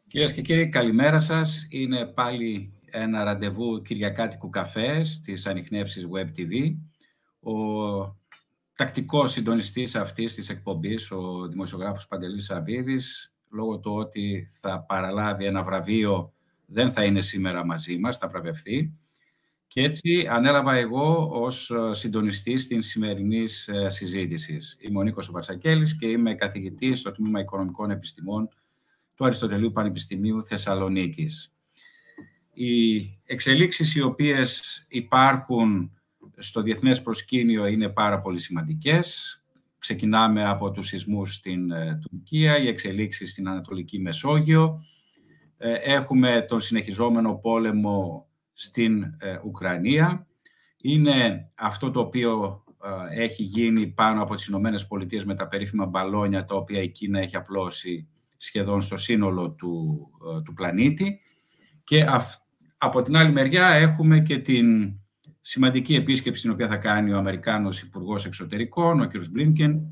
Κυρίες και κύριοι, καλημέρα σας. Είναι πάλι ένα ραντεβού κυριακάτικου καφέ στις ανιχνεύσεις Web TV. Ο τακτικός συντονιστής αυτής της εκπομπής, ο δημοσιογράφος Παντελής Σαββίδης, λόγω του ότι θα παραλάβει ένα βραβείο, δεν θα είναι σήμερα μαζί μας, θα βραβευτεί. Και έτσι ανέλαβα εγώ ως συντονιστής της σημερινής συζήτησης. Είμαι ο Νίκος Βασακέλης και είμαι καθηγητής στο Τμήμα Οικονομικών Επιστημών του Αριστοτελείου Πανεπιστημίου Θεσσαλονίκης. Οι εξελίξεις οι οποίες υπάρχουν στο διεθνές προσκήνιο είναι πάρα πολύ σημαντικές. Ξεκινάμε από τους σεισμούς στην Τουρκία, οι εξελίξεις στην Ανατολική Μεσόγειο. Έχουμε τον συνεχιζόμενο πόλεμο στην Ουκρανία. Είναι αυτό το οποίο έχει γίνει πάνω από τις Ηνωμένες Πολιτείες με τα περίφημα μπαλόνια, τα οποία η Κίνα έχει απλώσει σχεδόν στο σύνολο του πλανήτη. Και από την άλλη μεριά έχουμε και την σημαντική επίσκεψη την οποία θα κάνει ο Αμερικάνος Υπουργός Εξωτερικών, ο κ. Μπλίνκεν,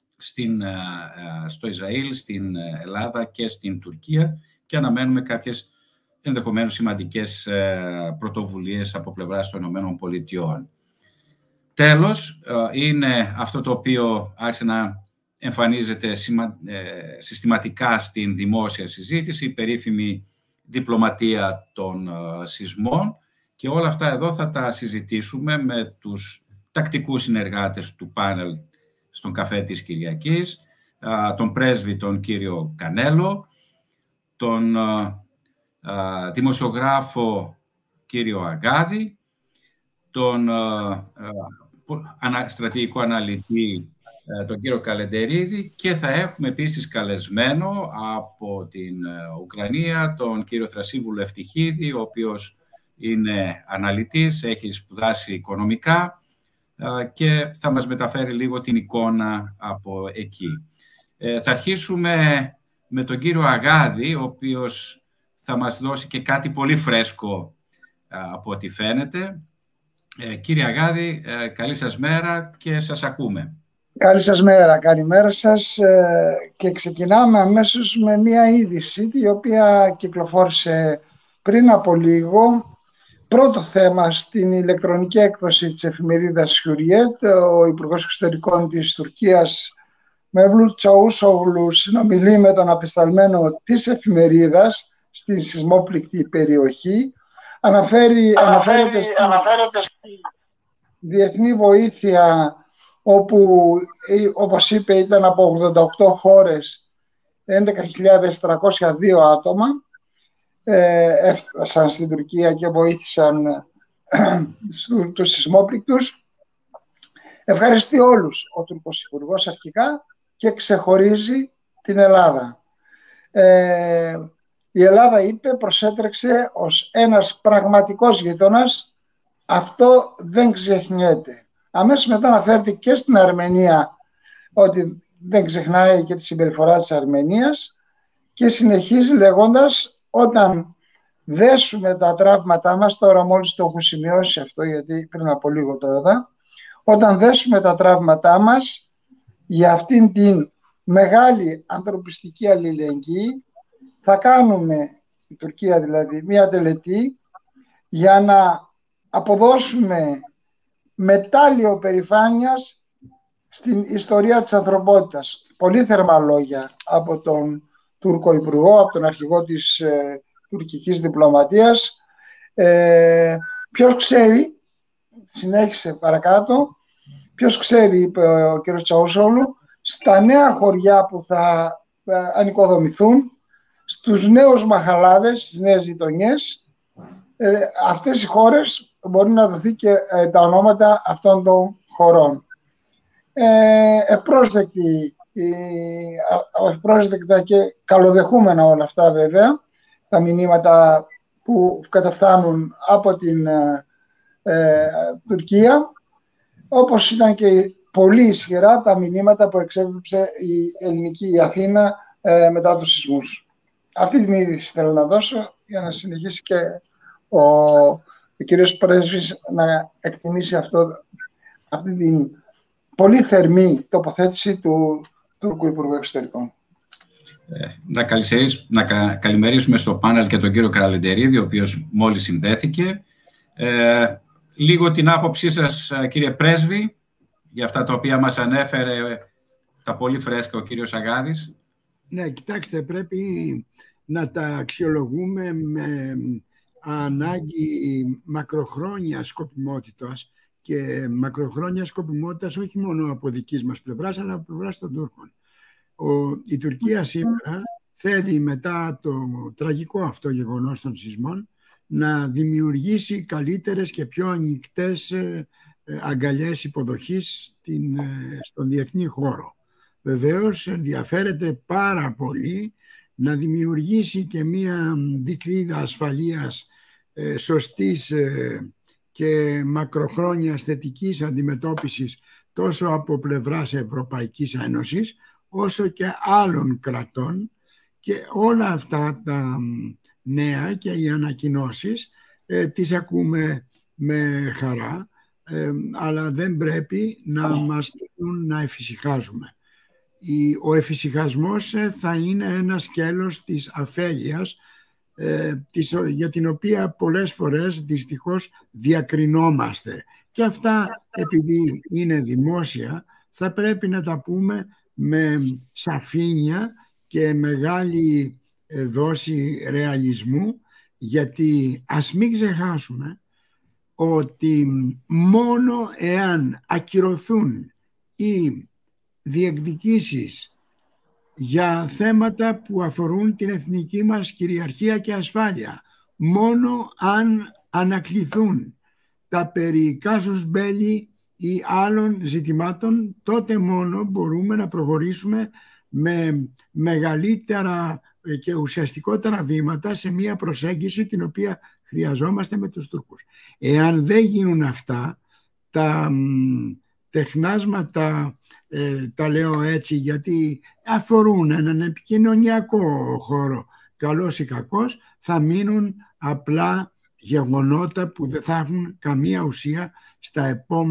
στο Ισραήλ, στην Ελλάδα και στην Τουρκία, και αναμένουμε κάποιες ενδεχομένως σημαντικές πρωτοβουλίες από πλευράς των ΗΠΑ. Τέλος, είναι αυτό το οποίο άρχισε να εμφανίζεται συστηματικά στην δημόσια συζήτηση, η περίφημη διπλωματία των σεισμών, και όλα αυτά εδώ θα τα συζητήσουμε με τους τακτικούς συνεργάτες του πάνελ στον καφέ της Κυριακής, τον πρέσβη τον κύριο Κανέλο, τον δημοσιογράφο κύριο Αγάδη, τον στρατηγικό αναλυτή τον κύριο Καλεντερίδη, και θα έχουμε επίσης καλεσμένο από την Ουκρανία τον κύριο Θρασίβουλο Ευτυχίδη, ο οποίος είναι αναλυτής, έχει σπουδάσει οικονομικά και θα μας μεταφέρει λίγο την εικόνα από εκεί. Θα αρχίσουμε με τον κύριο Αγάδη, ο οποίος θα μας δώσει και κάτι πολύ φρέσκο από ό,τι φαίνεται. Κύριε Αγάδη, καλή σας μέρα και σας ακούμε. Καλή σας μέρα, καλημέρα σας, και ξεκινάμε αμέσως με μία είδηση η οποία κυκλοφόρησε πριν από λίγο. Πρώτο θέμα στην ηλεκτρονική έκδοση της εφημερίδας Hürriyet, ο Υπουργός Εξωτερικών της Τουρκίας Mevlut Çavuşoğlu συνομιλεί με τον απεσταλμένο της εφημερίδας στη σεισμόπληκτη περιοχή. Αναφέρεται στη διεθνή βοήθεια, όπου, όπως είπε, ήταν από 88 χώρες, 11.302 άτομα έφτασαν στην Τουρκία και βοήθησαν τους σεισμόπληκτους. Ευχαριστεί όλους ο Τούρκος Υπουργός αρχικά και ξεχωρίζει την Ελλάδα. Η Ελλάδα, είπε, προσέτρεξε ως ένας πραγματικός γείτονας. Αυτό δεν ξεχνιέται. Αμέσως μετά αναφέρθηκε και στην Αρμενία, ότι δεν ξεχνάει και τη συμπεριφορά της Αρμενίας, και συνεχίζει λέγοντας, όταν δέσουμε τα τραύματά μας, τώρα μόλις το έχω σημειώσει αυτό γιατί πριν από λίγο το είδα, όταν δέσουμε τα τραύματά μας για αυτήν την μεγάλη ανθρωπιστική αλληλεγγύη, θα κάνουμε, η Τουρκία δηλαδή, μια τελετή για να αποδώσουμε μετάλλιο περηφάνειας στην ιστορία της ανθρωπότητας. Πολύ θερμά λόγια από τον Τούρκο Υπουργό, από τον αρχηγό της τουρκικής διπλωματίας. Ποιος ξέρει, συνέχισε παρακάτω, ποιος ξέρει, είπε ο κ. Τσαούσογλου, στα νέα χωριά που θα ανοικοδομηθούν, στους νέους μαχαλάδες, στις νέες γειτονιές, αυτές οι χώρες μπορεί να δοθεί και τα ονόματα αυτών των χωρών. Ευπρόσδεκτα και καλοδεχούμενα όλα αυτά, βέβαια, τα μηνύματα που καταφθάνουν από την Τουρκία, όπως ήταν και πολύ ισχυρά τα μηνύματα που εξέπεψε η ελληνική Αθήνα μετά τους σεισμούς. Αυτή την είδηση θέλω να δώσω για να συνεχίσει και ο κύριος Πρέσβης να εκτιμήσει αυτή την πολύ θερμή τοποθέτηση του Τούρκου Υπουργού Εξωτερικών. Να καλημερίσουμε στο πάνελ και τον κύριο Καλεντερίδη, ο οποίος μόλις συνδέθηκε. Λίγο την άποψή σας, κύριε Πρέσβη, για αυτά τα οποία μας ανέφερε τα πολύ φρέσκα ο κύριος Αγάδης. Ναι, κοιτάξτε, πρέπει να τα αξιολογούμε με ανάγκη μακροχρόνια σκοπιμότητας και μακροχρόνια σκοπιμότητας όχι μόνο από δικής μας πλευράς, αλλά από πλευράς των Τούρκων. Η Τουρκία σήμερα θέλει, μετά το τραγικό αυτό γεγονός των σεισμών, να δημιουργήσει καλύτερες και πιο ανοιχτές αγκαλιές υποδοχής στον διεθνή χώρο. Βεβαίως ενδιαφέρεται πάρα πολύ να δημιουργήσει και μία δικλείδα ασφαλείας σωστής και μακροχρόνιας θετικής αντιμετώπισης τόσο από πλευράς Ευρωπαϊκής Ένωσης όσο και άλλων κρατών, και όλα αυτά τα νέα και οι ανακοινώσεις τις ακούμε με χαρά, αλλά δεν πρέπει να μας κάνουν να εφησυχάζουμε. Ο εφησυχασμός θα είναι ένα σκέλος της αφέλειας, για την οποία πολλές φορές δυστυχώς διακρινόμαστε. Και αυτά, επειδή είναι δημόσια, θα πρέπει να τα πούμε με σαφήνεια και μεγάλη δόση ρεαλισμού, γιατί ας μην ξεχάσουμε ότι μόνο εάν ακυρωθούν οι διεκδικήσεις για θέματα που αφορούν την εθνική μας κυριαρχία και ασφάλεια, μόνο αν ανακληθούν τα περί κάσους μπέλι ή άλλων ζητημάτων, τότε μόνο μπορούμε να προχωρήσουμε με μεγαλύτερα και ουσιαστικότερα βήματα σε μια προσέγγιση την οποία χρειαζόμαστε με τους Τούρκους. Εάν δεν γίνουν αυτά, τα τεχνάσματα, τα λέω έτσι γιατί αφορούν έναν επικοινωνιακό χώρο, καλός ή κακός, θα μείνουν απλά γεγονότα που δεν θα έχουν καμία ουσία στα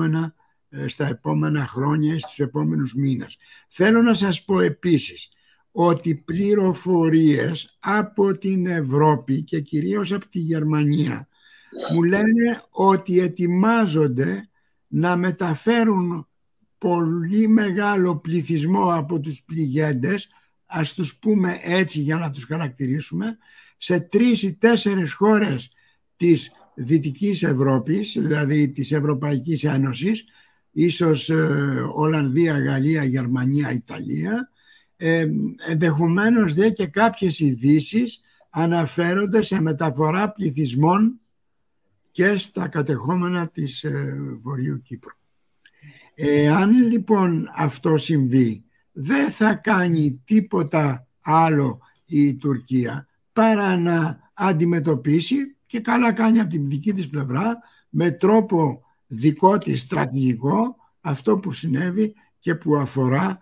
επόμενα χρόνια ή στους επόμενους μήνες. Θέλω να σας πω επίσης ότι πληροφορίες από την Ευρώπη και κυρίως από τη Γερμανία μου λένε ότι ετοιμάζονται να μεταφέρουν πολύ μεγάλο πληθυσμό από τους πληγέντες, ας τους πούμε έτσι για να τους χαρακτηρίσουμε, σε 3 ή 4 χώρες της Δυτικής Ευρώπης, δηλαδή της Ευρωπαϊκής Ένωσης, ίσως Ολλανδία, Γαλλία, Γερμανία, Ιταλία. Ενδεχομένως δε και κάποιες ειδήσεις αναφέρονται σε μεταφορά πληθυσμών και στα κατεχόμενα της Βορείου Κύπρου. Αν λοιπόν αυτό συμβεί, δεν θα κάνει τίποτα άλλο η Τουρκία παρά να αντιμετωπίσει, και καλά κάνει από την δική της πλευρά, με τρόπο δικό της στρατηγικό, αυτό που συνέβη και που αφορά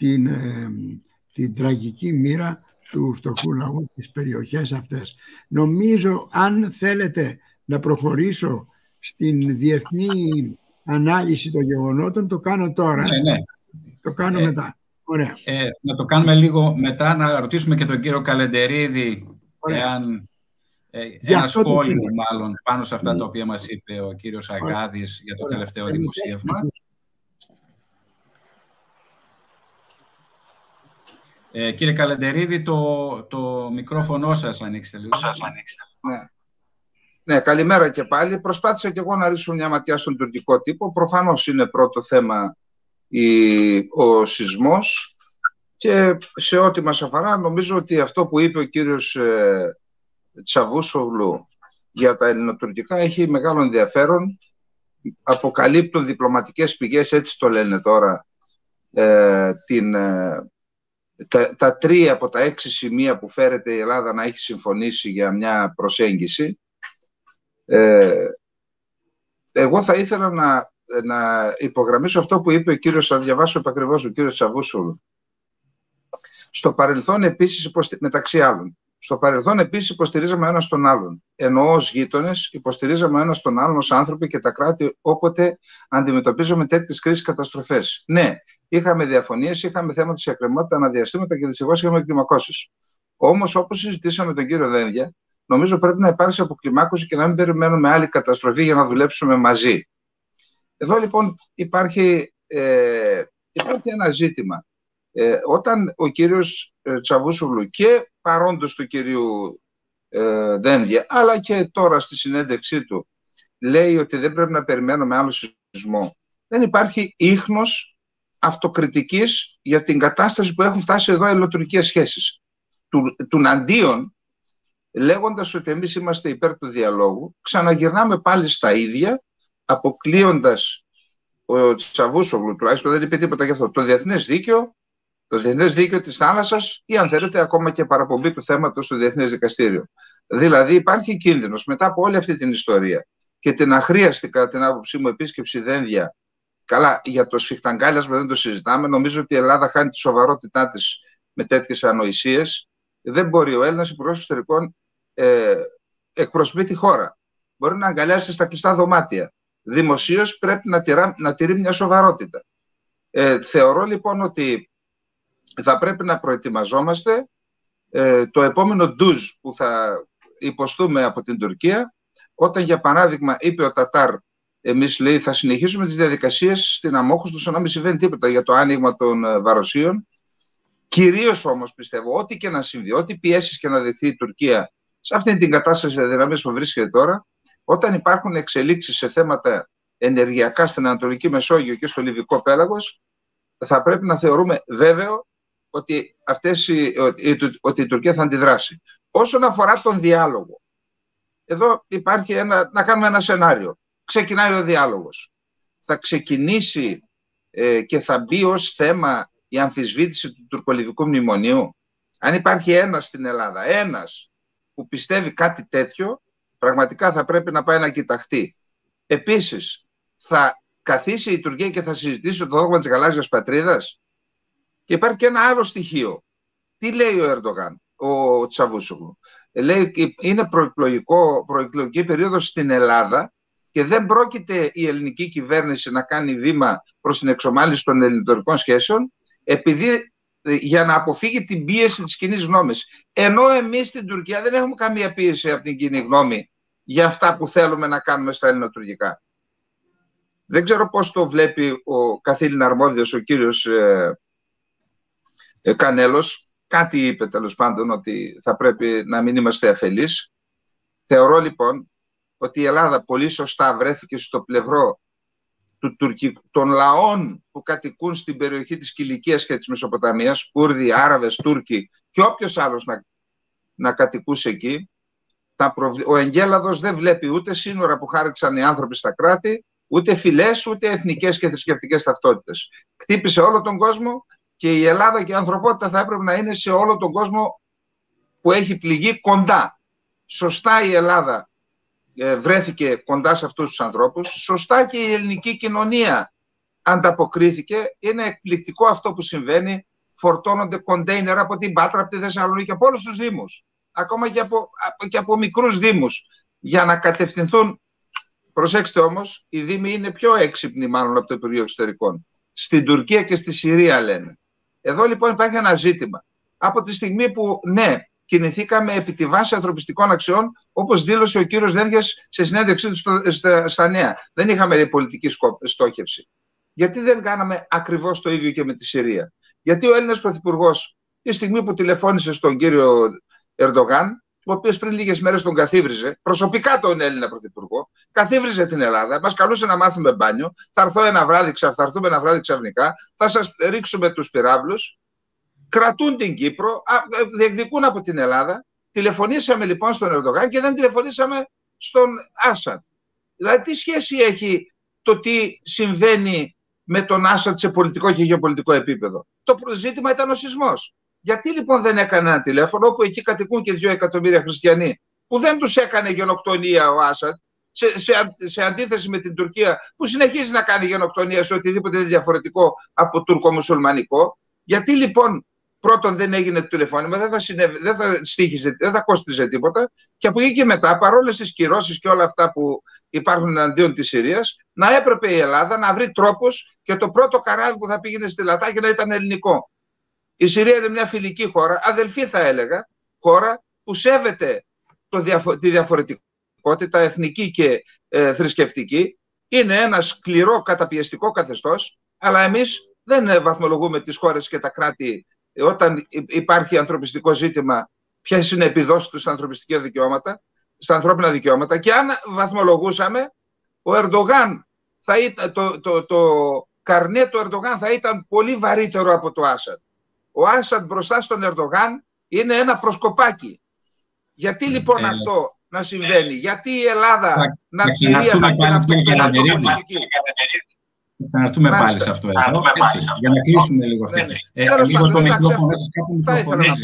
την τραγική μοίρα του φτωχού λαού στις περιοχές αυτές. Νομίζω, αν θέλετε να προχωρήσω στην διεθνή ανάλυση των γεγονότων, το κάνω τώρα. Ναι. Το κάνω μετά. Ωραία. Να το κάνουμε λίγο μετά, να ρωτήσουμε και τον κύριο Καλεντερίδη εάν ένα σχόλιο μάλλον πάνω σε αυτά τα οποία μας είπε ο κύριος Αγάδης για το τελευταίο δημοσίευμα. Κύριε Καλεντερίδη, το μικρόφωνο σας ανοίξτε λίγο. Ναι, καλημέρα και πάλι. Προσπάθησα και εγώ να ρίξω μια ματιά στον τουρκικό τύπο. Προφανώς είναι πρώτο θέμα ο σεισμός, και σε ό,τι μας αφορά νομίζω ότι αυτό που είπε ο κύριος Τσαβούσογλου για τα ελληνοτουρκικά έχει μεγάλο ενδιαφέρον. Αποκαλύπτουν διπλωματικές πηγές, έτσι το λένε τώρα, τα 3 από τα 6 σημεία που φέρεται η Ελλάδα να έχει συμφωνήσει για μια προσέγγιση. Εγώ θα ήθελα να υπογραμμίσω αυτό που είπε ο κύριος, θα διαβάσω επακριβώς, ο κύριος Τσαβούσογλου. Στο παρελθόν επίσης, μεταξύ άλλων, Στο παρελθόν επίσης υποστηρίζαμε ένας τον άλλον. Ενώ ως γείτονες υποστηρίζαμε ένας τον άλλον ως άνθρωποι και τα κράτη όποτε αντιμετωπίζαμε τέτοιες κρίσεις, καταστροφές. Ναι, είχαμε διαφωνίες, είχαμε θέματα σε εκκρεμότητα, αναδιαστήματα και δυστυχώς είχαμε κλιμακώσεις. Όμως, όπως συζητήσαμε με τον κύριο Δένδια, νομίζω πρέπει να υπάρξει αποκλιμάκωση και να μην περιμένουμε άλλη καταστροφή για να δουλέψουμε μαζί. Εδώ λοιπόν υπάρχει ένα ζήτημα. Όταν ο κύριος Τσαβούσογλου και παρόντος του κυρίου Δένδια, αλλά και τώρα στη συνέντευξή του, λέει ότι δεν πρέπει να περιμένουμε άλλο σεισμό, δεν υπάρχει ίχνος αυτοκριτικής για την κατάσταση που έχουν φτάσει εδώ οι ελληνοτουρκικές σχέσεις. Τουναντίον, λέγοντας ότι εμείς είμαστε υπέρ του διαλόγου, ξαναγυρνάμε πάλι στα ίδια, αποκλείοντας ο Τσαβούσογλου, τουλάχιστον δεν είπε τίποτα γι' αυτό, το διεθνές δίκαιο της θάλασσας ή αν θέλετε ακόμα και παραπομπή του θέματος στο Διεθνές Δικαστήριο. Δηλαδή υπάρχει κίνδυνος μετά από όλη αυτή την ιστορία και την αχρίαστη κατά την άποψή μου επίσκεψη Δένδια, καλά για το σφιχταγκάλιασμα δεν το συζητάμε, νομίζω ότι η Ελλάδα χάνει τη σοβαρότητά της με τέτοιες ανοησίες. Δεν μπορεί ο Έλληνας Υπουργός Εξωτερικών εκπροσωπεί τη χώρα. Μπορεί να αγκαλιάσει στα κλειστά δωμάτια. Δημοσίως πρέπει να τηρεί μια σοβαρότητα. Θεωρώ λοιπόν ότι θα πρέπει να προετοιμαζόμαστε το επόμενο ντουζ που θα υποστούμε από την Τουρκία, όταν για παράδειγμα είπε ο Τατάρ, εμείς λέει θα συνεχίσουμε τις διαδικασίες στην αμόχωστο ώστε να μην συμβαίνει τίποτα για το άνοιγμα των βαροσίων. Κυρίως όμως πιστεύω, ό,τι και να συμβεί, ό,τι πιέσεις και να δεχθεί η Τουρκία σε αυτήν την κατάσταση αδυναμίας που βρίσκεται τώρα, όταν υπάρχουν εξελίξεις σε θέματα ενεργειακά στην Ανατολική Μεσόγειο και στο Λιβικό πέλαγος, θα πρέπει να θεωρούμε βέβαιο ότι η Τουρκία θα αντιδράσει. Όσον αφορά τον διάλογο, εδώ υπάρχει να κάνουμε ένα σενάριο. Ξεκινάει ο διάλογος. Θα ξεκινήσει και θα μπει ως θέμα η αμφισβήτηση του τουρκολιβικού μνημονίου. Αν υπάρχει ένας στην Ελλάδα, ένας που πιστεύει κάτι τέτοιο, πραγματικά θα πρέπει να πάει να κοιταχτεί. Επίσης, θα καθίσει η Τουρκία και θα συζητήσει το δόγμα της γαλάζιας πατρίδας. Και υπάρχει και ένα άλλο στοιχείο. Τι λέει ο Ερντογάν, ο Τσαβούσογλου? Λέει είναι προεκλογική περίοδος στην Ελλάδα και δεν πρόκειται η ελληνική κυβέρνηση να κάνει βήμα προς την εξομάλυνση των ελληνοτουρκικών σχέσεων, επειδή για να αποφύγει την πίεση της κοινής γνώμης. Ενώ εμείς στην Τουρκία δεν έχουμε καμία πίεση από την κοινή γνώμη για αυτά που θέλουμε να κάνουμε στα ελληνοτουρκικά. Δεν ξέρω πώς το βλέπει ο καθήλυν αρμόδιος, ο κύριος Κανέλος. Κάτι είπε τέλος πάντων ότι θα πρέπει να μην είμαστε αφελείς. Θεωρώ λοιπόν ότι η Ελλάδα πολύ σωστά βρέθηκε στο πλευρό των λαών που κατοικούν στην περιοχή της Κιλικίας και της Μεσοποταμίας, Κούρδοι, Άραβες, Τούρκοι και όποιος άλλος να κατοικούσε εκεί. Ο Εγκέλαδος δεν βλέπει ούτε σύνορα που χάραξαν οι άνθρωποι στα κράτη, ούτε φυλές, ούτε εθνικές και θρησκευτικές ταυτότητες. Χτύπησε όλο τον κόσμο και η Ελλάδα και η ανθρωπότητα θα έπρεπε να είναι σε όλο τον κόσμο που έχει πληγεί κοντά. Σωστά η Ελλάδα βρέθηκε κοντά σε αυτούς τους ανθρώπους, σωστά και η ελληνική κοινωνία ανταποκρίθηκε. Είναι εκπληκτικό αυτό που συμβαίνει. Φορτώνονται κοντέινερ από την Πάτρα, από τη Θεσσαλονίκη, από όλους τους δήμους, ακόμα και από μικρούς δήμους, για να κατευθυνθούν. Προσέξτε όμως, οι δήμοι είναι πιο έξυπνοι μάλλον από το Υπουργείο Εξωτερικών. Στην Τουρκία και στη Συρία λένε. Εδώ λοιπόν υπάρχει ένα ζήτημα. Από τη στιγμή που ναι, κινηθήκαμε επί τη βάση ανθρωπιστικών αξιών, όπως δήλωσε ο κύριος Δένδιας σε συνέντευξή του στα Νέα. Δεν είχαμε πολιτική στόχευση. Γιατί δεν κάναμε ακριβώς το ίδιο και με τη Συρία? Γιατί ο Έλληνας Πρωθυπουργός, τη στιγμή που τηλεφώνησε στον κύριο Ερντογάν, ο οποίος πριν λίγες μέρες τον καθίβριζε, προσωπικά τον Έλληνα Πρωθυπουργό, καθίβριζε την Ελλάδα, μας καλούσε να μάθουμε μπάνιο, θα έρθουμε ένα βράδυ ξαφνικά, θα σας ρίξουμε τους πυράβλους, κρατούν την Κύπρο, διεκδικούν από την Ελλάδα. Τηλεφωνήσαμε λοιπόν στον Ερντογάν και δεν τηλεφωνήσαμε στον Άσαντ. Δηλαδή τι σχέση έχει το τι συμβαίνει με τον Άσαντ σε πολιτικό και γεωπολιτικό επίπεδο? Το ζήτημα ήταν ο σεισμός. Γιατί λοιπόν δεν έκανε ένα τηλέφωνο, όπου εκεί κατοικούν και 2 εκατομμύρια χριστιανοί, που δεν τους έκανε γενοκτονία ο Άσαντ, σε αντίθεση με την Τουρκία που συνεχίζει να κάνει γενοκτονία σε οτιδήποτε είναι διαφορετικό από τουρκο-μουσουλμανικό? Γιατί λοιπόν πρώτον δεν έγινε το τηλεφώνημα, δεν θα κόστιζε τίποτα, και από εκεί και μετά, παρόλες τις κυρώσεις και όλα αυτά που υπάρχουν εναντίον της Συρίας, να έπρεπε η Ελλάδα να βρει τρόπους και το πρώτο καράβι που θα πήγαινε στη Λατάκη να ήταν ελληνικό. Η Συρία είναι μια φιλική χώρα, αδελφή θα έλεγα, χώρα που σέβεται τη διαφορετικότητα εθνική και θρησκευτική. Είναι ένα σκληρό καταπιεστικό καθεστώς, αλλά εμείς δεν βαθμολογούμε τις χώρες και τα κράτη όταν υπάρχει ανθρωπιστικό ζήτημα, ποιες είναι επιδόσεις του στα ανθρώπινα δικαιώματα. Και αν βαθμολογούσαμε, ο Ερντογάν το καρνέ του Ερντογάν θα ήταν πολύ βαρύτερο από το Άσαντ. Ο Άσαντ μπροστά στον Ερντογάν είναι ένα προσκοπάκι. Γιατί λοιπόν αυτό να συμβαίνει? Γιατί η Ελλάδα να ξαναρθούμε πάλι σε αυτό εδώ, έτσι, για να κλείσουμε λίγο αυτό. Λίγο το μικρόφωνο σας κάπου μικροφωνίζει.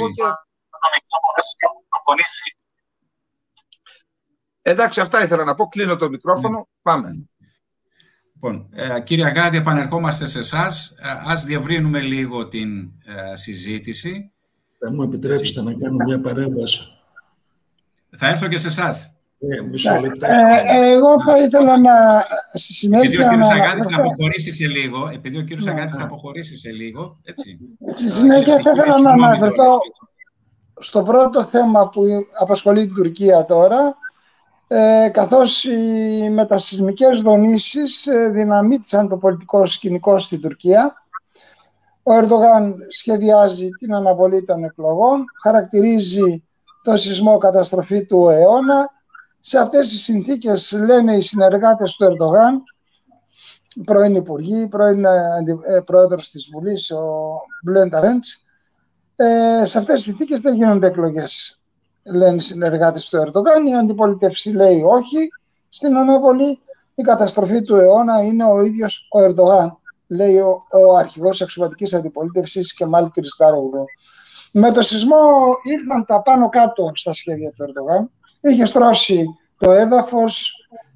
Εντάξει, αυτά ήθελα να πω. Κλείνω το μικρόφωνο. Πάμε. Λοιπόν, κύριε Αγάδη, επανερχόμαστε σε εσάς. Ας διευρύνουμε λίγο την συζήτηση. Θα μου επιτρέψετε να κάνω μια παρέμβαση? Θα έρθω και σε εσάς. Μισό λεπτό. Εγώ θα ήθελα να στη συνέχεια... Επειδή ο κύριος Αγάδης θα αποχωρήσει σε λίγο, έτσι. Στη συνέχεια θα ήθελα να αναφερθώ στο πρώτο θέμα που απασχολεί την Τουρκία τώρα, καθώς οι μετασυσμικές δονήσεις δυναμίτησαν το πολιτικό σκηνικό στην Τουρκία. Ο Ερντογάν σχεδιάζει την αναβολή των εκλογών, χαρακτηρίζει το σεισμό καταστροφή του αιώνα. Σε αυτές τις συνθήκες, λένε οι συνεργάτες του Ερντογάν, πρώην υπουργοί, πρώην πρόεδρος της Βουλής, ο Μπλέντ Αρέντς, σε αυτές τις συνθήκες δεν γίνονται εκλογές, λένε οι συνεργάτες του Ερντογάν. Η αντιπολίτευση λέει όχι στην αναβολή. Η καταστροφή του αιώνα είναι ο ίδιος ο Ερντογάν, λέει ο αρχηγός αξιωματικής αντιπολίτευσης Κεμάλ Κιλιστάρογλου. Με το σεισμό ήρθαν τα πάνω κάτω στα σχέδια του Ερντογάν. Είχε στρώσει το έδαφος,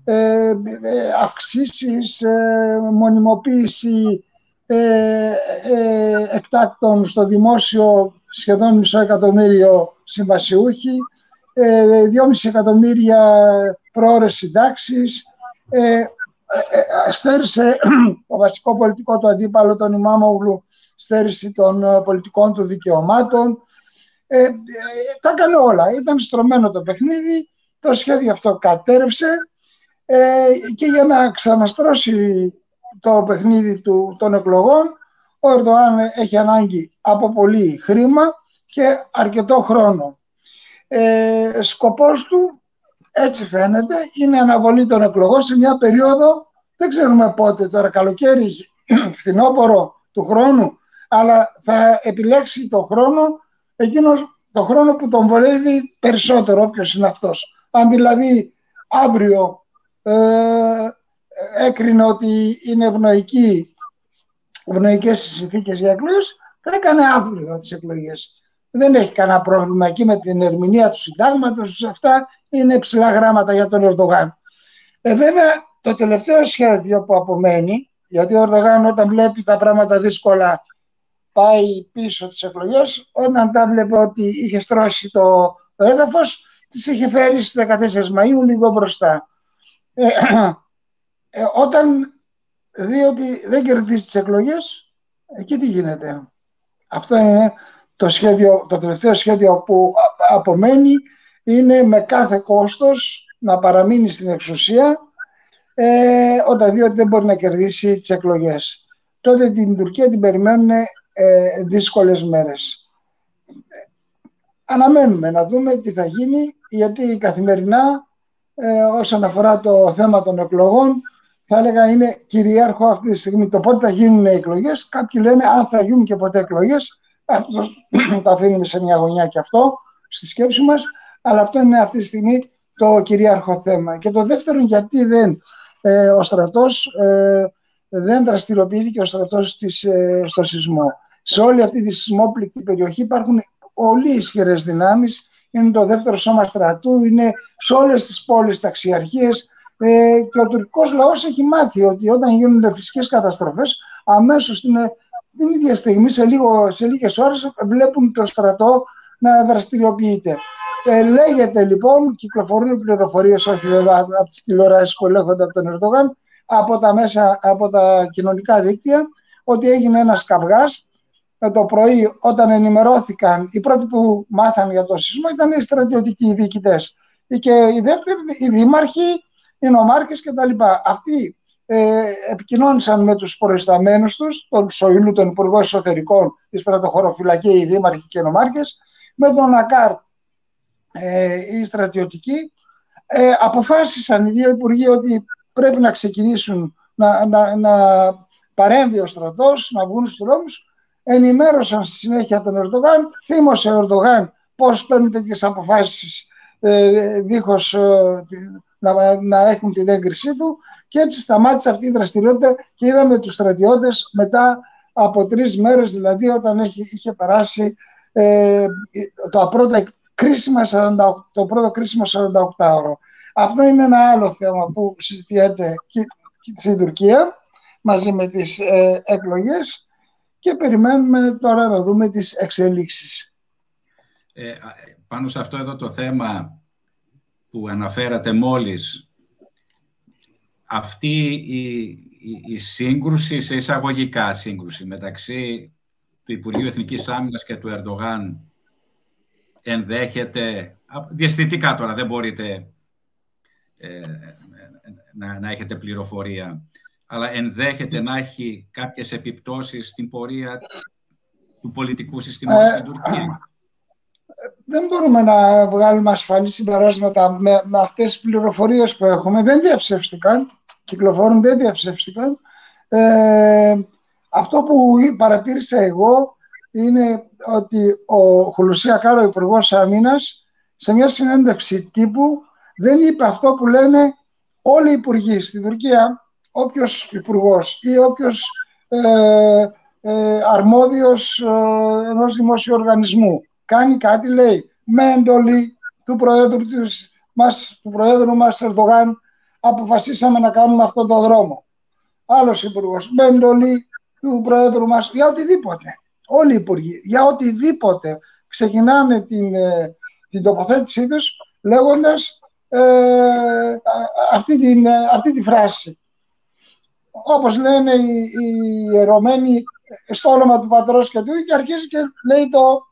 αυξήσεις, μονιμοποίηση εκτάκτων στο δημόσιο, σχεδόν 500.000 συμβασιούχοι, 2,5 εκατομμύρια πρόωρες συντάξεις, στέρισε το βασικό πολιτικό του αντίπαλο, τον Ιμάμογλου, στέρηση των πολιτικών του δικαιωμάτων. Τα έκανε όλα. Ήταν στρωμένο το παιχνίδι, το σχέδιο αυτό κατέρευσε και για να ξαναστρώσει το παιχνίδι των εκλογών, ο Ερντογάν έχει ανάγκη από πολύ χρήμα και αρκετό χρόνο. Σκοπός του, έτσι φαίνεται, είναι αναβολή των εκλογών σε μια περίοδο, δεν ξέρουμε πότε, τώρα καλοκαίρι, φθινόπωρο του χρόνου, αλλά θα επιλέξει το χρόνο που τον βολεύει περισσότερο, όποιος είναι αυτός. Αν δηλαδή αύριο έκρινε ότι είναι ευνοϊκές οι συνθήκες για εκλογές, θα έκανε αύριο τις εκλογές. Δεν έχει κανένα πρόβλημα εκεί με την ερμηνεία του συντάγματος. Αυτά είναι ψηλά γράμματα για τον Ερντογάν. Βέβαια, το τελευταίο σχέδιο που απομένει, γιατί ο Ερντογάν όταν βλέπει τα πράγματα δύσκολα πάει πίσω τις εκλογές, όταν τα βλέπε ότι είχε στρώσει το έδαφος, τις είχε φέρει στις 14 Μαΐου λίγο μπροστά. Όταν δει ότι δεν κερδίζει τις εκλογές, εκεί τι γίνεται? Αυτό είναι το τελευταίο σχέδιο που απομένει, είναι με κάθε κόστος να παραμείνει στην εξουσία όταν δει ότι δεν μπορεί να κερδίσει τις εκλογές. Τότε την Τουρκία την περιμένουν δύσκολες μέρες. Αναμένουμε να δούμε τι θα γίνει, γιατί καθημερινά όσον αφορά το θέμα των εκλογών, θα έλεγα είναι κυριάρχο αυτή τη στιγμή το πότε θα γίνουν οι εκλογές. Κάποιοι λένε αν θα γίνουν και ποτέ εκλογές. Το αφήνουμε σε μια γωνιά και αυτό στη σκέψη μας, αλλά αυτό είναι αυτή τη στιγμή το κυρίαρχο θέμα. Και το δεύτερο, γιατί ο στρατός δεν δραστηριοποιήθηκε ο στρατός στο σεισμό. Σε όλη αυτή τη σεισμόπληκτη περιοχή υπάρχουν πολύ ισχυρές δυνάμεις. Είναι το δεύτερο σώμα στρατού, είναι σε όλες τις πόλεις ταξιαρχίες και ο τουρκικός λαός έχει μάθει ότι όταν γίνονται φυσικές καταστροφές αμέσως είναι την ίδια στιγμή, σε λίγες ώρες, βλέπουν το στρατό να δραστηριοποιείται. Λέγεται λοιπόν, κυκλοφορούν πληροφορίες, όχι βέβαια από τις τηλεοράσεις που ελέγχονται από τον Ερντογάν, από τα κοινωνικά δίκτυα, ότι έγινε ένας καυγάς. Το πρωί, όταν ενημερώθηκαν, οι πρώτοι που μάθαν για το σεισμό ήταν οι στρατιωτικοί διοικητές. Και οι δεύτεροι, οι δήμαρχοι, οι νομάρχες κτλ. Αυτοί επικοινώνησαν με τους προϊσταμένους τους, τον Σοηλού, τον Υπουργό Εσωτερικών, τη στρατοχωροφυλακή, οι δήμαρχοι και οι νομάρχες, με τον Ακάρ, οι στρατιωτικοί. Αποφάσισαν οι δύο υπουργοί ότι πρέπει να ξεκινήσουν να παρέμβει ο στρατός, να βγουν στους δρόμους. Ενημέρωσαν στη συνέχεια τον Ερντογάν, θύμωσε ο Ερντογάν πώς παίρνουν τέτοιες αποφάσεις δίχως να έχουν την έγκρισή του, και έτσι σταμάτησε αυτή η δραστηριότητα και είδαμε τους στρατιώτες μετά από 3 μέρες, δηλαδή όταν είχε περάσει το πρώτο κρίσιμο 48ωρο. Αυτό είναι ένα άλλο θέμα που συζητιέται στην Τουρκία μαζί με τις εκλογές και περιμένουμε τώρα να δούμε τις εξελίξεις. Πάνω σε αυτό εδώ το θέμα που αναφέρατε μόλις, αυτή η σύγκρουση, σε εισαγωγικά σύγκρουση μεταξύ του Υπουργείου Εθνικής Άμυνας και του Ερντογάν, ενδέχεται, διαισθητικά τώρα δεν μπορείτε να έχετε πληροφορία, αλλά ενδέχεται να έχει κάποιες επιπτώσεις στην πορεία του πολιτικού συστήματος στην Τουρκία? Δεν μπορούμε να βγάλουμε ασφαλή συμπεράσματα με αυτές τις πληροφορίες που έχουμε. Δεν διαψεύστηκαν, κυκλοφορούν, δεν διαψεύστηκαν. Αυτό που παρατήρησα εγώ είναι ότι ο Χουλουσί Ακάρ, ο Υπουργός Άμυνας, σε μια συνέντευξη τύπου δεν είπε αυτό που λένε όλοι οι υπουργοί στην Τουρκία. Όποιος υπουργός ή όποιος αρμόδιος ενός δημόσιου οργανισμού κάνει κάτι, λέει, με εντολή του Προέδρου μας Ερντογάν αποφασίσαμε να κάνουμε αυτόν τον δρόμο. Άλλος υπουργός, με εντολή του Προέδρου μας, για οτιδήποτε. Όλοι οι υπουργοί, για οτιδήποτε, ξεκινάνε την τοποθέτησή τους λέγοντας αυτή τη φράση. Όπως λένε οι ιερωμένοι, στο όνομα του Πατρός και του, και αρχίζει και λέει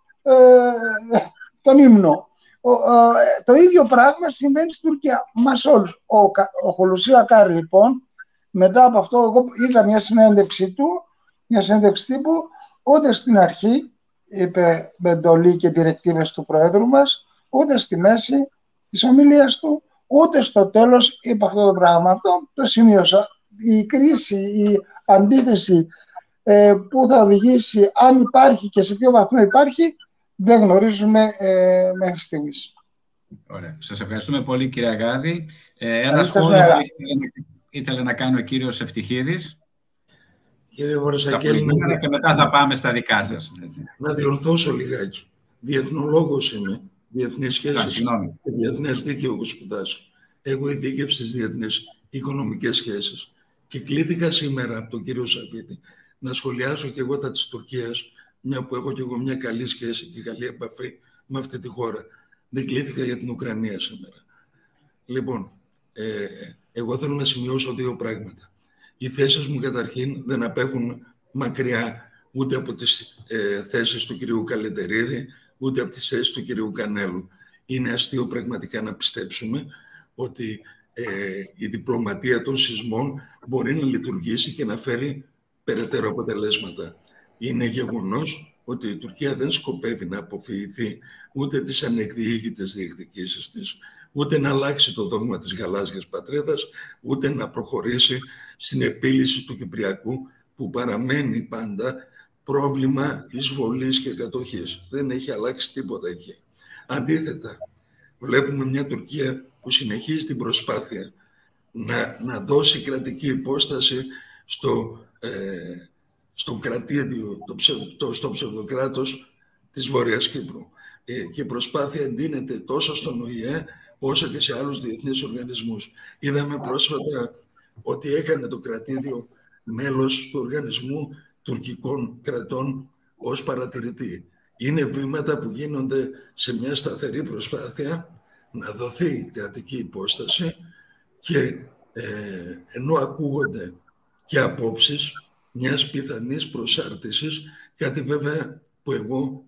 τον ύμνο. Το ίδιο πράγμα συμβαίνει στην Τουρκία. Μας όλους. Ο Χουλουσί Ακάρ, λοιπόν, μετά από αυτό, εγώ είδα μια συνέντευξη του, μια συνέντευξη τύπου, ούτε στην αρχή είπε με εντολή και διρεκτίβες του Προέδρου μας, ούτε στη μέση της ομιλίας του, ούτε στο τέλος είπε αυτό το πράγμα. Αυτό το σημείωσα. Η κρίση, η αντίθεση που θα οδηγήσει, αν υπάρχει και σε ποιο βαθμό υπάρχει, δεν γνωρίζουμε μέχρι στιγμής. Ωραία. Σας ευχαριστούμε πολύ, κύριε Αγάδη. Ένα σχόλιο που ήθελε να κάνει ο κύριος Ευτυχίδης. Κύριε Βορρασακέλη, και μετά θα πάμε στα δικά σας. Να διορθώσω λιγάκι. Διεθνολόγος είμαι, διεθνείς σχέσεις και διεθνές δίκαιο που σπουδάζω. Έχω ειδίκευση στις διεθνείς οικονομικές σχέσεις. Και κλήθηκα σήμερα από τον κύριο Σαββίδη να σχολιάσω και εγώ τα της Τουρκίας, μια που έχω και εγώ μια καλή σχέση και καλή επαφή με αυτή τη χώρα. Δεν κλήθηκα για την Ουκρανία σήμερα. Λοιπόν, εγώ θέλω να σημειώσω 2 πράγματα. Οι θέσεις μου καταρχήν δεν απέχουν μακριά ούτε από τις θέσεις του κυρίου Καλεντερίδη, ούτε από τις θέσεις του κυρίου Κανέλου. Είναι αστείο πραγματικά να πιστέψουμε ότι η διπλωματία των σεισμών μπορεί να λειτουργήσει και να φέρει περαιτέρω αποτελέσματα. Είναι γεγονός ότι η Τουρκία δεν σκοπεύει να αποφυηθεί ούτε τις ανεκδιήγητες διεκδικήσεις της, ούτε να αλλάξει το δόγμα της γαλάζιας πατρίδας, ούτε να προχωρήσει στην επίλυση του Κυπριακού, που παραμένει πάντα πρόβλημα εισβολής και κατοχής. Δεν έχει αλλάξει τίποτα εκεί. Αντίθετα, βλέπουμε μια Τουρκία που συνεχίζει την προσπάθεια να δώσει κρατική υπόσταση στο κρατήδιο, στο ψευδοκράτος της Βόρειας Κύπρου. Και η προσπάθεια εντείνεται τόσο στον ΟΗΕ όσο και σε άλλους διεθνείς οργανισμούς. Είδαμε πρόσφατα ότι έκανε το κρατήδιο μέλος του Οργανισμού τουρκικών κρατών ως παρατηρητή. Είναι βήματα που γίνονται σε μια σταθερή προσπάθεια να δοθεί κρατική υπόσταση και ενώ ακούγονται και απόψεις μιας πιθανής προσάρτησης, κάτι βέβαια που εγώ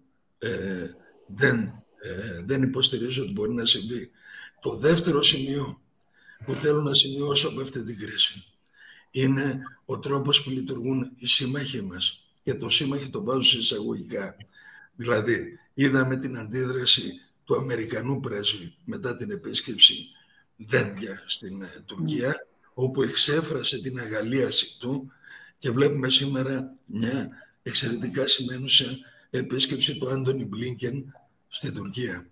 δεν υποστηρίζω ότι μπορεί να συμβεί. Το δεύτερο σημείο που θέλω να σημειώσω από αυτή την κρίση είναι ο τρόπος που λειτουργούν οι σύμμαχοι μας. Και το σύμμαχοι το βάζω σε εισαγωγικά. Δηλαδή, είδαμε την αντίδραση του Αμερικανού πρέσβη μετά την επίσκεψη Δένδια στην Τουρκία, όπου εξέφρασε την αγαλίαση του, και βλέπουμε σήμερα μια εξαιρετικά σημαίνουσα επίσκεψη του Άντονι Μπλίνκεν στην Τουρκία.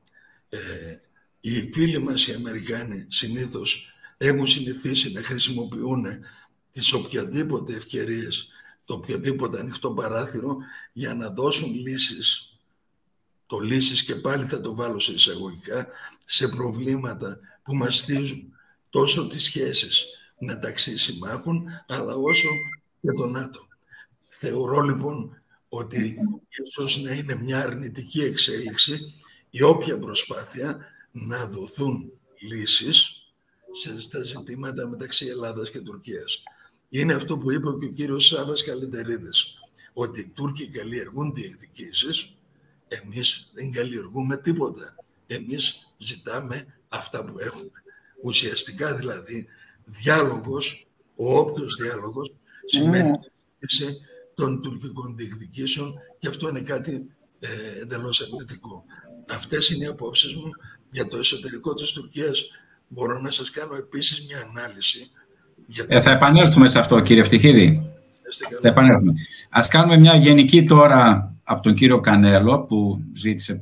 Οι φίλοι μας οι Αμερικάνοι συνήθως έχουν συνηθίσει να χρησιμοποιούν τις οποιαδήποτε ευκαιρίες, το οποιοδήποτε ανοιχτό παράθυρο για να δώσουν λύσεις. Το λύσεις, και πάλι θα το βάλω σε εισαγωγικά, σε προβλήματα που μαστίζουν τόσο τις σχέσεις μεταξύ συμμάχων, αλλά όσο και το ΝΑΤΟ. Θεωρώ λοιπόν ότι ίσως να είναι μια αρνητική εξέλιξη η όποια προσπάθεια να δοθούν λύσεις στα ζητήματα μεταξύ Ελλάδας και Τουρκίας. Είναι αυτό που είπε και ο κύριος Σάββας Καλεντερίδης, ότι οι Τούρκοι καλλιεργούν διεκδικήσεις, εμείς δεν καλλιεργούμε τίποτα. Εμείς ζητάμε αυτά που έχουμε. Ουσιαστικά δηλαδή διάλογος, ο όποιος διάλογος, σημαίνει των τουρκικών διεκδικήσεων, και αυτό είναι κάτι εντελώς αρνητικό. Αυτές είναι οι απόψεις μου για το εσωτερικό της Τουρκίας. Μπορώ να σας κάνω επίσης μια ανάλυση. Θα επανέλθουμε σε αυτό, κύριε Ευτυχίδη. Θα επανέλθουμε. Ας κάνουμε μια γενική τώρα από τον κύριο Κανέλο, που ζήτησε,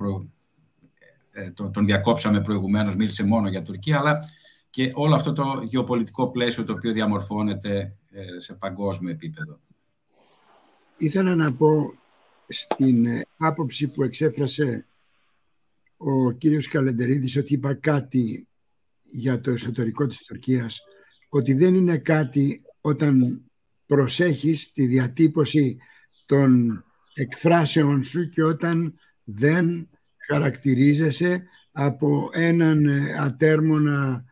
τον διακόψαμε προηγουμένως, μίλησε μόνο για Τουρκία, αλλά και όλο αυτό το γεωπολιτικό πλαίσιο το οποίο διαμορφώνεται σε παγκόσμιο επίπεδο. Ήθελα να πω στην άποψη που εξέφρασε ο κύριος Καλεντερίδης, ότι είπα κάτι για το εσωτερικό της Τουρκίας, ότι δεν είναι κάτι όταν προσέχεις τη διατύπωση των εκφράσεων σου και όταν δεν χαρακτηρίζεσαι από έναν ατέρμονα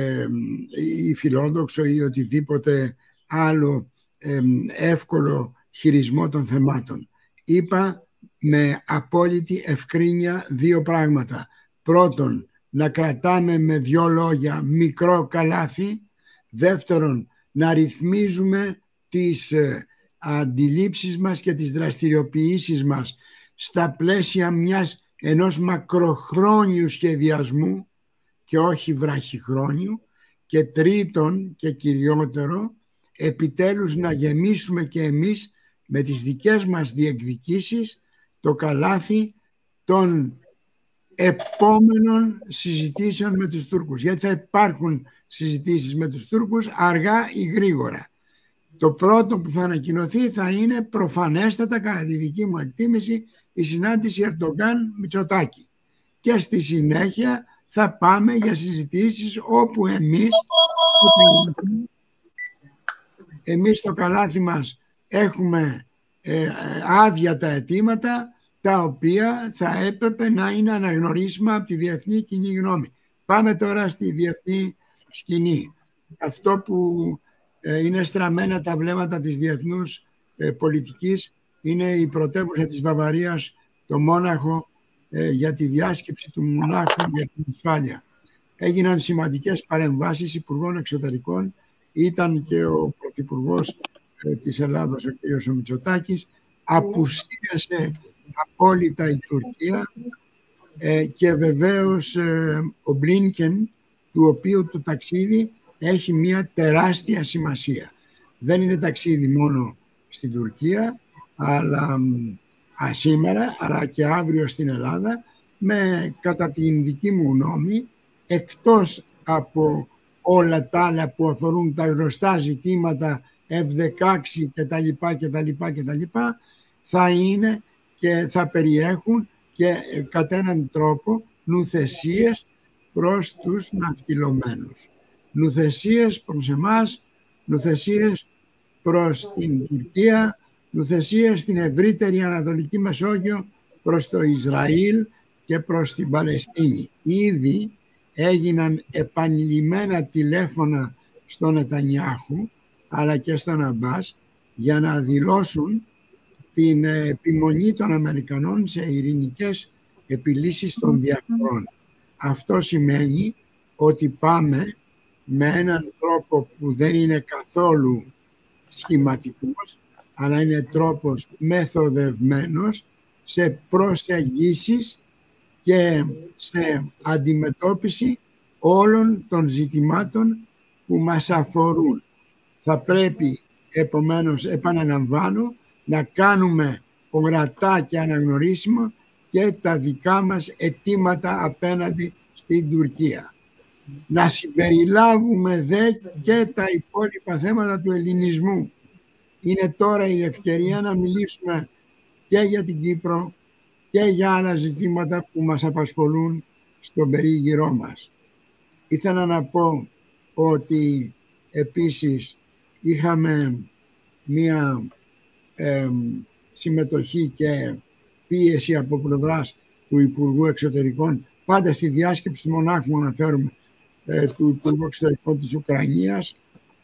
ή φιλόδοξο ή οτιδήποτε άλλο εύκολο χειρισμό των θεμάτων. Είπα με απόλυτη ευκρίνεια δύο πράγματα. Πρώτον, να κρατάμε με δύο λόγια μικρό καλάθι. Δεύτερον, να ρυθμίζουμε τις αντιλήψεις μας και τις δραστηριοποιήσεις μας στα πλαίσια ενός μακροχρόνιου σχεδιασμού και όχι βραχυχρόνιου. Και τρίτον και κυριότερο, επιτέλους να γεμίσουμε και εμείς με τις δικές μας διεκδικήσεις το καλάθι των επόμενων συζητήσεων με τους Τούρκους. Γιατί θα υπάρχουν συζητήσεις με τους Τούρκους αργά ή γρήγορα. Το πρώτο που θα ανακοινωθεί θα είναι προφανέστατα, κατά τη δική μου εκτίμηση, η συνάντηση Ερντογκάν-Μητσοτάκη. Και στη συνέχεια θα πάμε για συζητήσεις όπου εμείς στο καλάθι μας έχουμε άδεια τα αιτήματα, τα οποία θα έπρεπε να είναι αναγνωρίσιμα από τη διεθνή κοινή γνώμη. Πάμε τώρα στη διεθνή σκηνή. Αυτό που είναι στραμμένα τα βλέμματα της διεθνούς πολιτικής είναι η πρωτεύουσα της Βαβαρίας, το Μόναχο, για τη διάσκεψη του Μονάχου για την ασφάλεια. Έγιναν σημαντικές παρεμβάσεις υπουργών εξωτερικών. Ήταν και ο πρωθυπουργός της Ελλάδος, ο κ. Μητσοτάκης. Απουσίασε απόλυτα η Τουρκία και βεβαίως ο Μπλίνκεν, του οποίου το ταξίδι έχει μια τεράστια σημασία. Δεν είναι ταξίδι μόνο στην Τουρκία, αλλά σήμερα, αλλά και αύριο στην Ελλάδα, με, κατά την δική μου γνώμη, εκτός από όλα τα άλλα που αφορούν τα γνωστά ζητήματα F-16 κτλ, θα είναι και θα περιέχουν και κατά έναν τρόπο νουθεσίες προς τους ναυτιλωμένους. Νουθεσίες προς εμάς, νουθεσίες προς την Τουρκία, νουθεσία στην ευρύτερη Ανατολική Μεσόγειο προς το Ισραήλ και προς την Παλαιστίνη. Ήδη έγιναν επανειλημμένα τηλέφωνα στον Νετανιάχου αλλά και στον Αμπάς για να δηλώσουν την επιμονή των Αμερικανών σε ειρηνικές επιλύσεις των διαφορών. Αυτό σημαίνει ότι πάμε με έναν τρόπο που δεν είναι καθόλου σχηματικός, αλλά είναι τρόπος μεθοδευμένος σε προσεγγίσεις και σε αντιμετώπιση όλων των ζητημάτων που μας αφορούν. Θα πρέπει, επομένως, επαναλαμβάνω, να κάνουμε ορατά και αναγνωρίσιμα και τα δικά μας αιτήματα απέναντι στην Τουρκία. Να συμπεριλάβουμε δε και τα υπόλοιπα θέματα του ελληνισμού. Είναι τώρα η ευκαιρία να μιλήσουμε και για την Κύπρο και για άλλα ζητήματα που μας απασχολούν στον περίγυρό μας. Ήθελα να πω ότι επίσης είχαμε μία συμμετοχή και πίεση από πλευράς του Υπουργού Εξωτερικών, πάντα στη διάσκεψη του Μονάχου αναφέρουμε, του Υπουργού Εξωτερικών της Ουκρανίας,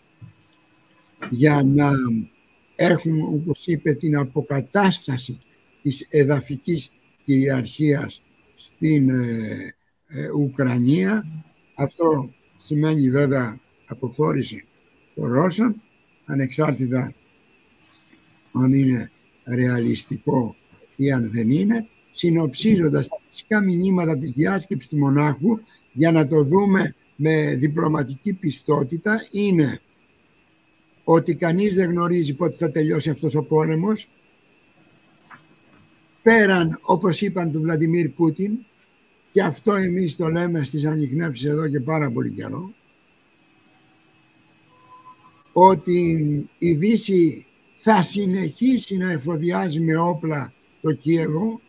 για να έχουμε, όπως είπε, την αποκατάσταση της εδαφικής κυριαρχίας στην Ουκρανία. Αυτό σημαίνει βέβαια αποχώρηση των Ρώσων, ανεξάρτητα αν είναι ρεαλιστικό ή αν δεν είναι, συνοψίζοντας τα φυσικά μηνύματα της διάσκεψης του Μονάχου, για να το δούμε με διπλωματική πιστότητα, είναι ότι κανείς δεν γνωρίζει πότε θα τελειώσει αυτός ο πόλεμος, πέραν, όπως είπαν, του Βλαντιμίρ Πούτιν, και αυτό εμείς το λέμε στις ανιχνεύσεις εδώ και πάρα πολύ καιρό, ότι η Δύση θα συνεχίσει να εφοδιάζει με όπλα το Κίεβο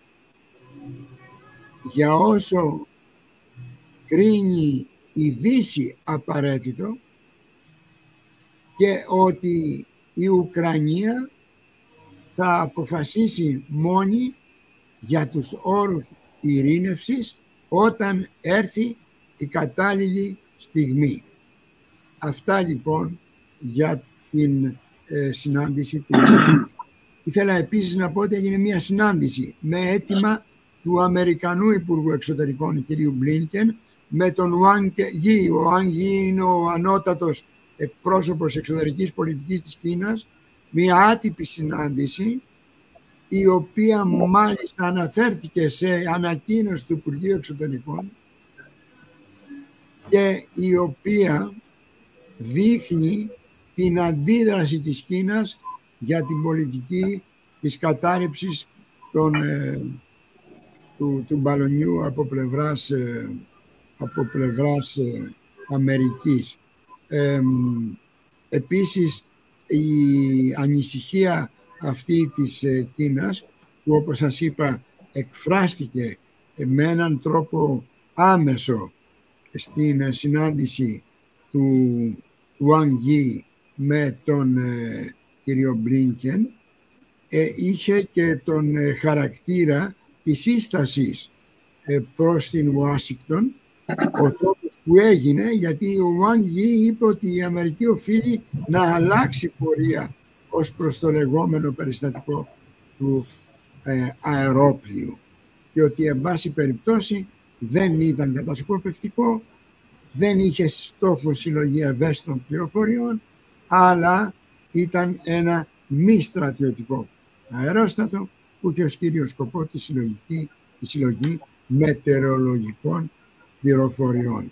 για όσο κρίνει η Δύση απαραίτητο, και ότι η Ουκρανία θα αποφασίσει μόνη για τους όρους ειρήνευσης όταν έρθει η κατάλληλη στιγμή. Αυτά λοιπόν για την συνάντηση του. Ήθελα επίσης να πω ότι έγινε μια συνάντηση με αίτημα του Αμερικανού Υπουργού Εξωτερικών κ. Μπλίνκεν με τον Wang Yi. Ο Wang Yi είναι ο ανώτατος εκπρόσωπος εξωτερικής πολιτικής της Κίνας, μια άτυπη συνάντηση, η οποία μάλιστα αναφέρθηκε σε ανακοίνωση του Υπουργείου Εξωτερικών και η οποία δείχνει την αντίδραση της Κίνας για την πολιτική της κατάρρευσης του μπαλονιού από πλευράς Αμερικής. Επίσης η ανησυχία αυτή της Κίνας, που όπως σας είπα εκφράστηκε με έναν τρόπο άμεσο στην συνάντηση του Wang Yi με τον κύριο Μπλίνκεν, είχε και τον χαρακτήρα της σύστασης προς την Ουάσιγκτον, ο τρόπος που έγινε, γιατί ο Wang Yi είπε ότι η Αμερική οφείλει να αλλάξει πορεία ως προς το λεγόμενο περιστατικό του αερόπλοιου και ότι εν πάση περιπτώσει δεν ήταν κατασκοπευτικό, δεν είχε στόχο συλλογή ευαίσθητων πληροφοριών, αλλά ήταν ένα μη στρατιωτικό αερόστατο που είχε ως κύριο σκοπό τη συλλογή μετεωρολογικών πληροφοριών.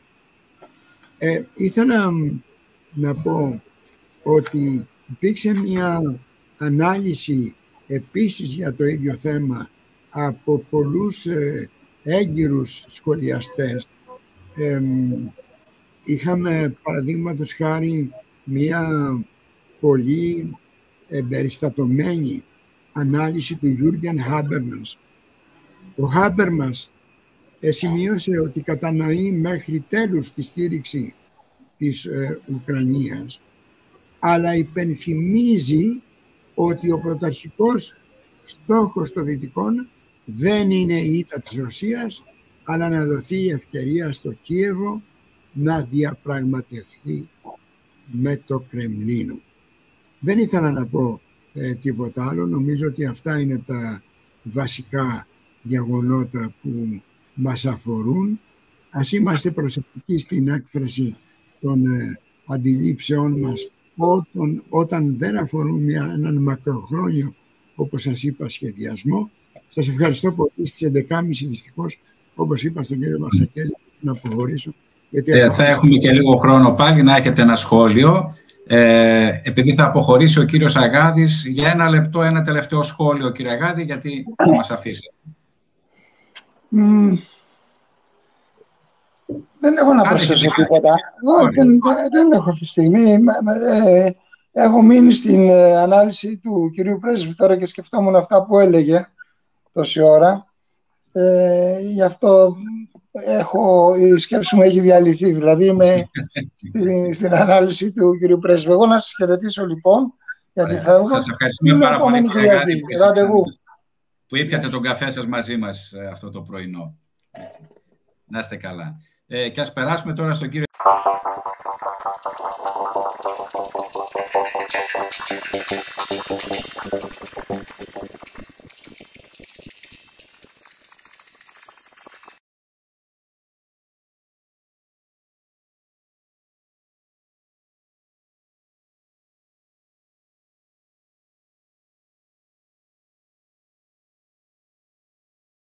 Ήθελα να πω ότι υπήρξε μια ανάλυση επίσης για το ίδιο θέμα από πολλούς έγκυρους σχολιαστές. Είχαμε παραδείγματος χάρη μια πολύ εμπεριστατωμένη ανάλυση του Γιούργεν Χάμπερμας. Ο Χάμπερμας σημείωσε ότι κατανοεί μέχρι τέλους τη στήριξη της Ουκρανίας, αλλά υπενθυμίζει ότι ο πρωταρχικός στόχος των Δυτικών δεν είναι η ήττα της Ρωσίας, αλλά να δοθεί η ευκαιρία στο Κίεβο να διαπραγματευτεί με το Κρεμλίνο. Δεν ήθελα να πω τίποτα άλλο. Νομίζω ότι αυτά είναι τα βασικά γεγονότα που μας αφορούν. Ας είμαστε προσεκτικοί στην έκφραση των αντιλήψεών μας όταν δεν αφορούν έναν μακροχρόνιο, όπως σας είπα, σχεδιασμό. Σας ευχαριστώ πολύ. Στις 11.30 δυστυχώς, όπως είπα στον κύριο Μαρσακέλη, να αποχωρήσω. Θα έχουμε και λίγο χρόνο πάλι να έχετε ένα σχόλιο. Επειδή θα αποχωρήσει ο κύριος Αγάδης, για ένα λεπτό ένα τελευταίο σχόλιο, κύριε Αγάδη, γιατί θα μας αφήσει. Δεν έχω να προσθέσω τίποτα. Δεν έχω αυτή τη στιγμή. Έχω μείνει στην ανάλυση του κυρίου Πρέσβη τώρα και σκεφτόμουν αυτά που έλεγε τόση ώρα. Γι' αυτό η σκέψη μου έχει διαλυθεί. Δηλαδή είμαι στην ανάλυση του κυρίου Πρέσβη. Εγώ να σας χαιρετήσω λοιπόν, γιατί φεύγω. Σας ευχαριστούμε πάρα πολύ, ραντεβού. Που ήπιατε τον καφέ σας μαζί μας αυτό το πρωινό. Έτσι. Να είστε καλά. Και ας περάσουμε τώρα στον κύριο...